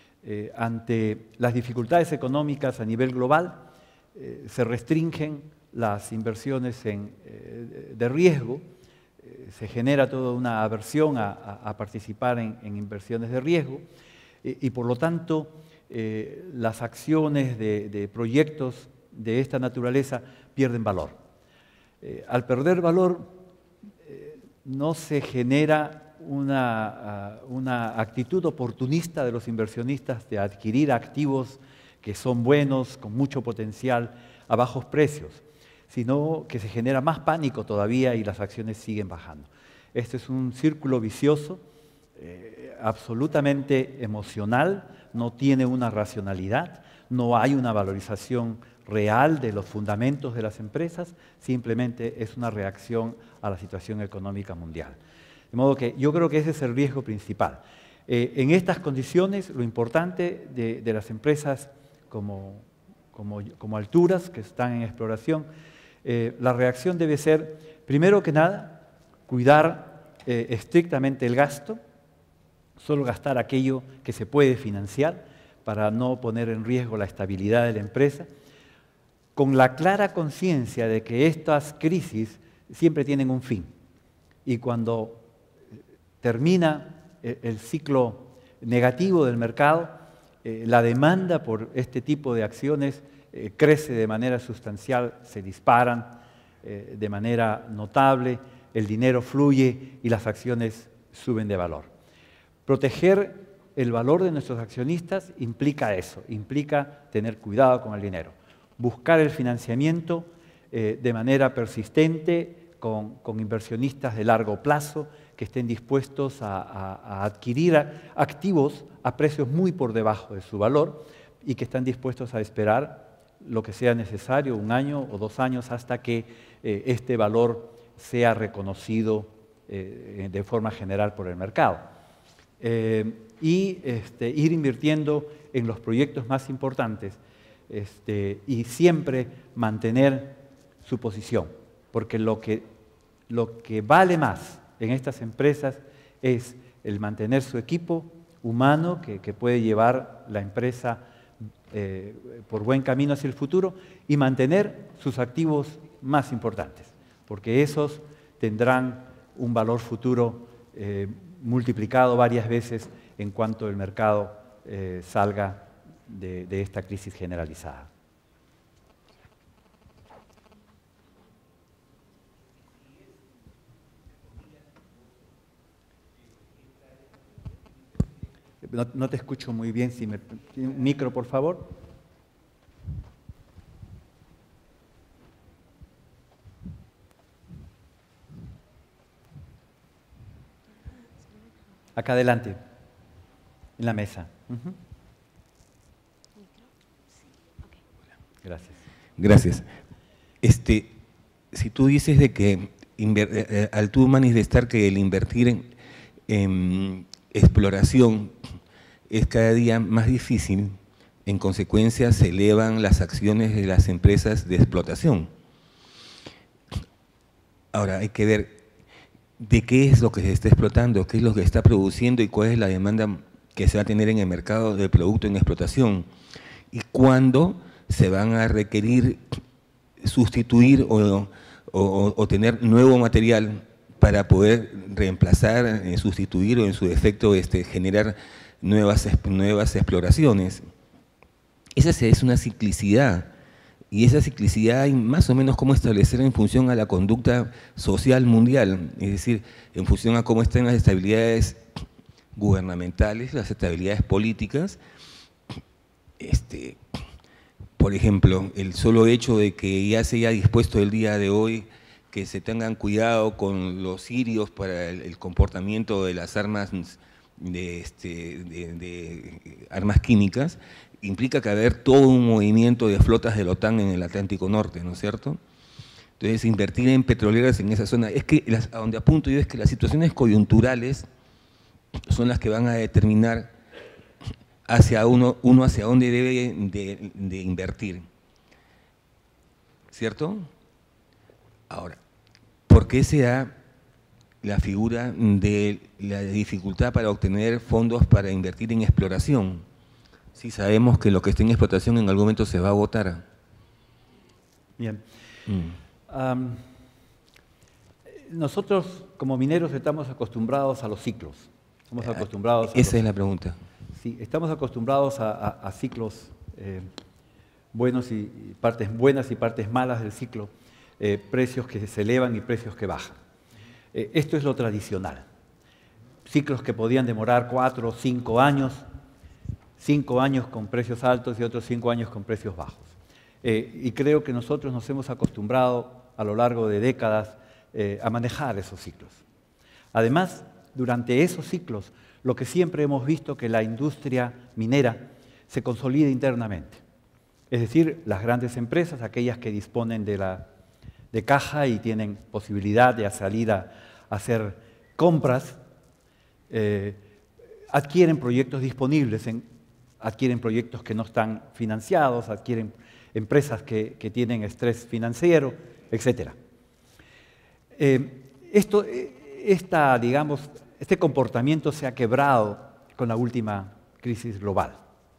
Ante las dificultades económicas a nivel global, se restringen las inversiones de riesgo, se genera toda una aversión a participar en inversiones de riesgo y por lo tanto las acciones de proyectos de esta naturaleza pierden valor. Al perder valor no se genera una actitud oportunista de los inversionistas de adquirir activos que son buenos, con mucho potencial, a bajos precios, sino que se genera más pánico todavía y las acciones siguen bajando. Este es un círculo vicioso, absolutamente emocional, no tiene una racionalidad, no hay una valorización real de los fundamentos de las empresas, simplemente es una reacción a la situación económica mundial. De modo que yo creo que ese es el riesgo principal. En estas condiciones, lo importante de las empresas como Alturas, que están en exploración, la reacción debe ser, primero que nada, cuidar estrictamente el gasto, solo gastar aquello que se puede financiar para no poner en riesgo la estabilidad de la empresa, con la clara conciencia de que estas crisis siempre tienen un fin. Y cuando termina el ciclo negativo del mercado, la demanda por este tipo de acciones crece de manera sustancial, se disparan de manera notable, el dinero fluye y las acciones suben de valor. Proteger el valor de nuestros accionistas implica eso, implica tener cuidado con el dinero, buscar el financiamiento de manera persistente con inversionistas de largo plazo que estén dispuestos a adquirir activos a precios muy por debajo de su valor y que están dispuestos a esperar lo que sea necesario, 1 año o 2 años, hasta que este valor sea reconocido de forma general por el mercado. Ir invirtiendo en los proyectos más importantes y siempre mantener su posición, porque lo que vale más en estas empresas es el mantener su equipo humano que puede llevar la empresa por buen camino hacia el futuro y mantener sus activos más importantes, porque esos tendrán un valor futuro multiplicado varias veces en cuanto el mercado salga de esta crisis generalizada. No te escucho muy bien, si me... Un micro, por favor. Acá adelante, en la mesa. Gracias. Gracias. Si tú dices de que al tú manifestar que el invertir en exploración es cada día más difícil, en consecuencia se elevan las acciones de las empresas de explotación. Ahora hay que ver de qué es lo que se está explotando, qué es lo que está produciendo y cuál es la demanda que se va a tener en el mercado del producto en explotación y cuándo se van a requerir sustituir o tener nuevo material para poder reemplazar, sustituir o en su defecto generar nuevas exploraciones. Esa es una ciclicidad y esa ciclicidad hay más o menos cómo establecer en función a la conducta social mundial, es decir, en función a cómo están las estabilidades gubernamentales, las estabilidades políticas. Por ejemplo, el solo hecho de que ya se haya dispuesto el día de hoy que se tengan cuidado con los sirios para el comportamiento de las armas de armas químicas, implica que haber todo un movimiento de flotas de la OTAN en el Atlántico Norte, ¿no es cierto? Entonces, invertir en petroleras en esa zona, es que a donde apunto yo es que las situaciones coyunturales son las que van a determinar hacia uno hacia dónde debe de invertir. ¿cierto? Ahora, ¿por qué se da la figura de la dificultad para obtener fondos para invertir en exploración? Si sabemos que lo que está en explotación en algún momento se va a agotar. Bien. Nosotros como mineros estamos acostumbrados a los ciclos. Estamos acostumbrados Esa es la pregunta. Sí, estamos acostumbrados a ciclos buenos y partes buenas y partes malas del ciclo, precios que se elevan y precios que bajan. Esto es lo tradicional. Ciclos que podían demorar 4 o 5 años, 5 años con precios altos y otros 5 años con precios bajos. Y creo que nosotros nos hemos acostumbrado a lo largo de décadas a manejar esos ciclos. Además, durante esos ciclos, lo que siempre hemos visto que la industria minera se consolida internamente. Es decir, las grandes empresas, aquellas que disponen de caja y tienen posibilidad de salir a hacer compras, adquieren proyectos disponibles, adquieren proyectos que no están financiados, adquieren empresas que tienen estrés financiero, etc. Este comportamiento se ha quebrado con la última crisis global,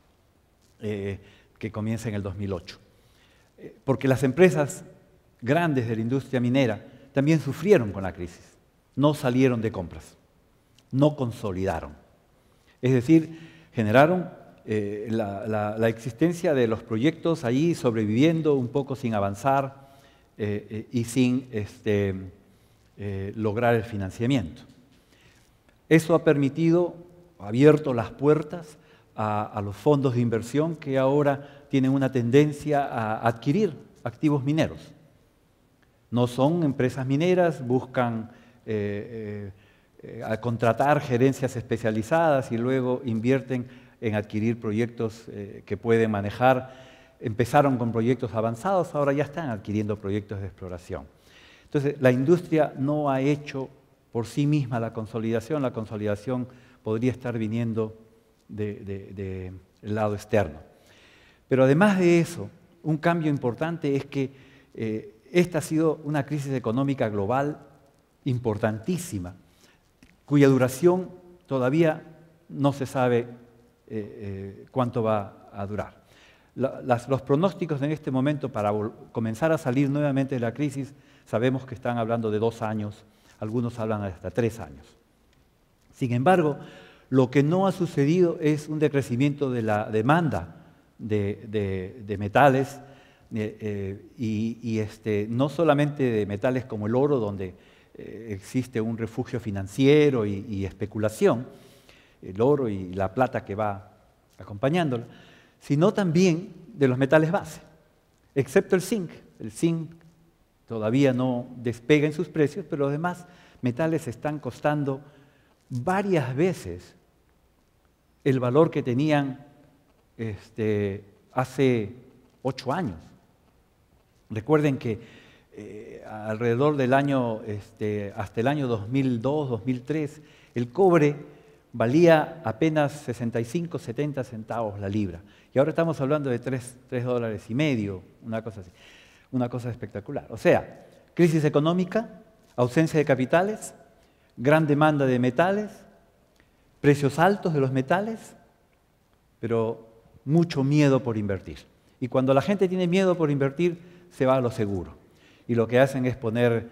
que comienza en el 2008. Porque las empresas grandes de la industria minera también sufrieron con la crisis, no salieron de compras, no consolidaron. Es decir, generaron la existencia de los proyectos ahí sobreviviendo un poco sin avanzar y sin lograr el financiamiento. Eso ha abierto las puertas a los fondos de inversión que ahora tienen una tendencia a adquirir activos mineros. No son empresas mineras, buscan a contratar gerencias especializadas y luego invierten en adquirir proyectos que pueden manejar. Empezaron con proyectos avanzados, ahora ya están adquiriendo proyectos de exploración. Entonces, la industria no ha hecho por sí misma la consolidación podría estar viniendo del lado externo. Pero además de eso, un cambio importante es que esta ha sido una crisis económica global importantísima, cuya duración todavía no se sabe cuánto va a durar. Los pronósticos en este momento para comenzar a salir nuevamente de la crisis, sabemos que están hablando de 2 años, algunos hablan hasta 3 años. Sin embargo, lo que no ha sucedido es un decrecimiento de la demanda de metales, no solamente de metales como el oro, donde existe un refugio financiero y especulación, el oro y la plata que va acompañándolo, sino también de los metales base, excepto el zinc. El zinc todavía no despega en sus precios, pero los demás metales están costando varias veces el valor que tenían hace 8 años. Recuerden que alrededor del año, hasta el año 2002, 2003, el cobre valía apenas 65, 70 centavos la libra. Y ahora estamos hablando de $3.50, una cosa así. Una cosa espectacular. O sea, crisis económica, ausencia de capitales, gran demanda de metales, precios altos de los metales, pero mucho miedo por invertir. Y cuando la gente tiene miedo por invertir, se va a lo seguro. Y lo que hacen es poner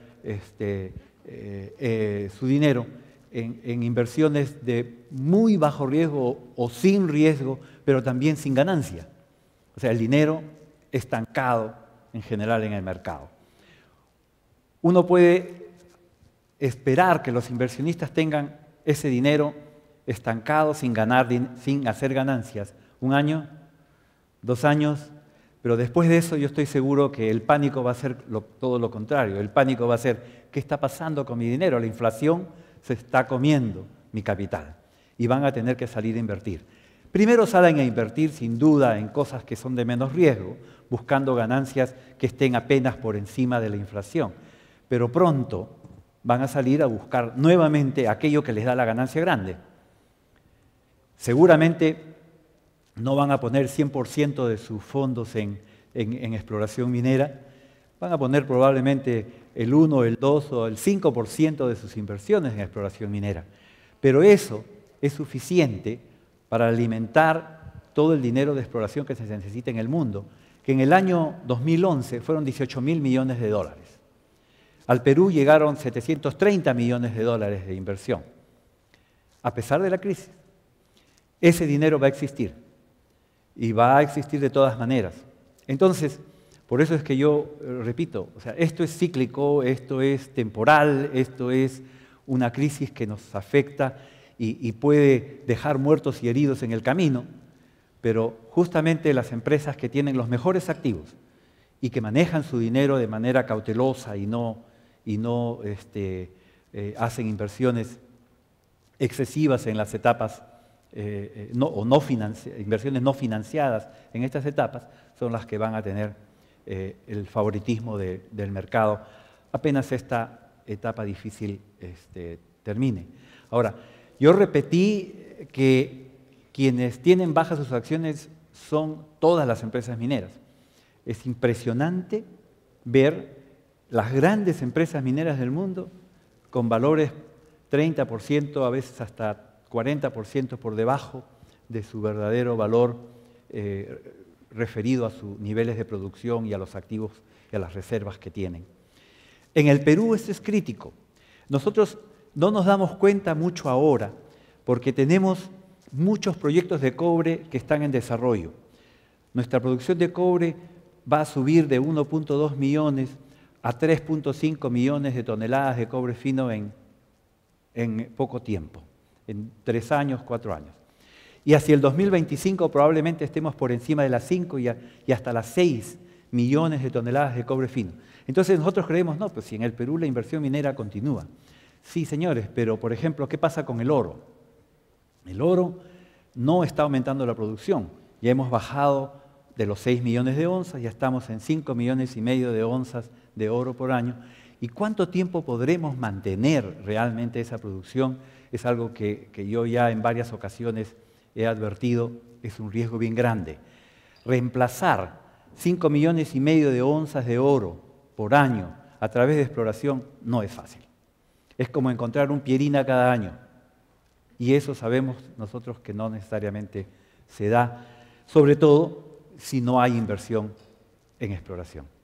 su dinero en inversiones de muy bajo riesgo o sin riesgo, pero también sin ganancia. O sea, el dinero estancado en general en el mercado. Uno puede esperar que los inversionistas tengan ese dinero estancado sin hacer ganancias 1 año, 2 años, pero después de eso yo estoy seguro que el pánico va a ser todo lo contrario. El pánico va a ser, ¿qué está pasando con mi dinero? La inflación se está comiendo mi capital y van a tener que salir a invertir. Primero salen a invertir sin duda en cosas que son de menos riesgo, buscando ganancias que estén apenas por encima de la inflación. Pero pronto van a salir a buscar nuevamente aquello que les da la ganancia grande. Seguramente no van a poner 100% de sus fondos en exploración minera, van a poner probablemente el 1, el 2 o el 5% de sus inversiones en exploración minera. Pero eso es suficiente para alimentar todo el dinero de exploración que se necesita en el mundo, que en el año 2011 fueron 18.000 millones de dólares. Al Perú llegaron 730 millones de dólares de inversión, a pesar de la crisis. Ese dinero va a existir, y va a existir de todas maneras. Entonces, por eso es que yo repito, o sea, esto es cíclico, esto es temporal, esto es una crisis que nos afecta y puede dejar muertos y heridos en el camino, pero justamente las empresas que tienen los mejores activos y que manejan su dinero de manera cautelosa y no hacen inversiones excesivas en las etapas, inversiones no financiadas en estas etapas, son las que van a tener el favoritismo del mercado apenas esta etapa difícil termine. Ahora, yo repetí que quienes tienen bajas sus acciones son todas las empresas mineras. Es impresionante ver las grandes empresas mineras del mundo con valores 30%, a veces hasta 40% por debajo de su verdadero valor referido a sus niveles de producción y a los activos y a las reservas que tienen. En el Perú esto es crítico. Nosotros no nos damos cuenta mucho ahora porque tenemos muchos proyectos de cobre que están en desarrollo. Nuestra producción de cobre va a subir de 1.2 millones a 3.5 millones de toneladas de cobre fino en poco tiempo, en 3 años, 4 años. Y hacia el 2025 probablemente estemos por encima de las 5 y hasta las 6 millones de toneladas de cobre fino. Entonces nosotros creemos, no, pues si en el Perú la inversión minera continúa. Sí, señores, pero por ejemplo, ¿qué pasa con el oro? El oro no está aumentando la producción. Ya hemos bajado de los 6 millones de onzas, ya estamos en 5 millones y medio de onzas de oro por año. ¿Y cuánto tiempo podremos mantener realmente esa producción? Es algo que yo ya en varias ocasiones he advertido, es un riesgo bien grande. Reemplazar 5 millones y medio de onzas de oro por año a través de exploración no es fácil. Es como encontrar un Pierina cada año. Y eso sabemos nosotros que no necesariamente se da, sobre todo si no hay inversión en exploración.